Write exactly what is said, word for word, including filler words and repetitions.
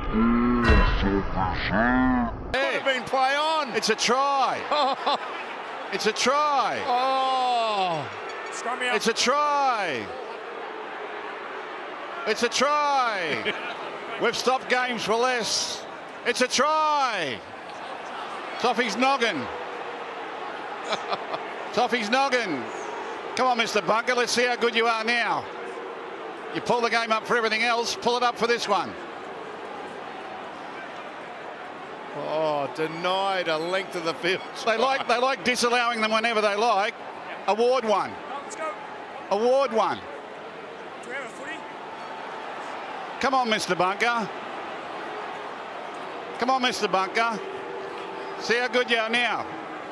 Could have been play on. It's a try. It's a try. Oh. It's a try. It's a try. We've stopped games for less. It's a try. It's off his noggin. It's off his noggin. Come on, Mister Bunker. Let's see how good you are now. You pull the game up for everything else. Pull it up for this one. Oh, denied a length of the field. They like they like disallowing them whenever they like. Award one. Let's go. Award one. Do we have a footy? Come on, Mister Bunker. Come on, Mister Bunker. See how good you are now.